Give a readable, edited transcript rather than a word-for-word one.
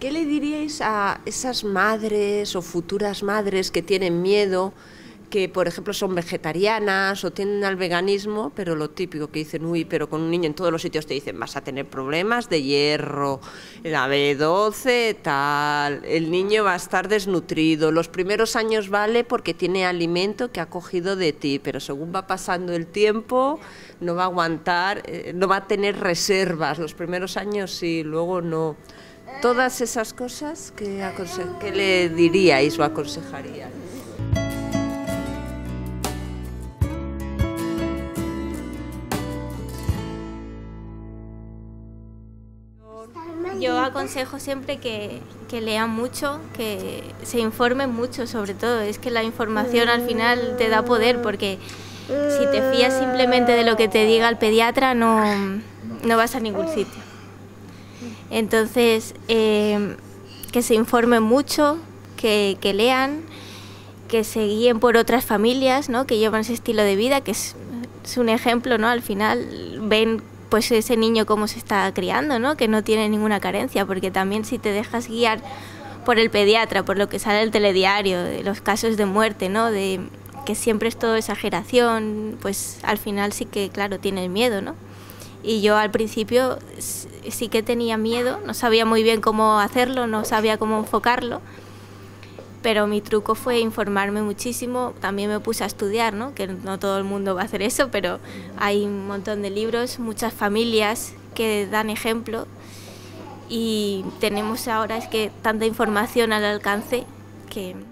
¿Qué le diríais a esas madres o futuras madres que tienen miedo, que por ejemplo son vegetarianas o tienden al veganismo, pero lo típico que dicen, uy, pero con un niño en todos los sitios te dicen vas a tener problemas de hierro, la B12, tal, el niño va a estar desnutrido, los primeros años vale porque tiene alimento que ha cogido de ti, pero según va pasando el tiempo no va a aguantar, no va a tener reservas, los primeros años sí, luego no. Todas esas cosas, ¿qué le diríais o aconsejaríais? Yo aconsejo siempre que lean mucho, que se informen mucho sobre todo. Es que la información al final te da poder, porque si te fías simplemente de lo que te diga el pediatra no vas a ningún sitio. Entonces, que se informen mucho, que lean, que se guíen por otras familias, ¿no?, que llevan ese estilo de vida, que es un ejemplo, ¿no? Al final ven pues ese niño cómo se está criando, ¿no?, que no tiene ninguna carencia, porque también si te dejas guiar por el pediatra, por lo que sale en el telediario, de los casos de muerte, ¿no?, de que siempre es todo exageración, pues al final sí que, claro, tienes miedo, ¿no? Y yo al principio sí que tenía miedo, no sabía muy bien cómo hacerlo, no sabía cómo enfocarlo, pero mi truco fue informarme muchísimo. También me puse a estudiar, ¿no?, que no todo el mundo va a hacer eso, pero hay un montón de libros, muchas familias que dan ejemplo, y tenemos ahora es que tanta información al alcance que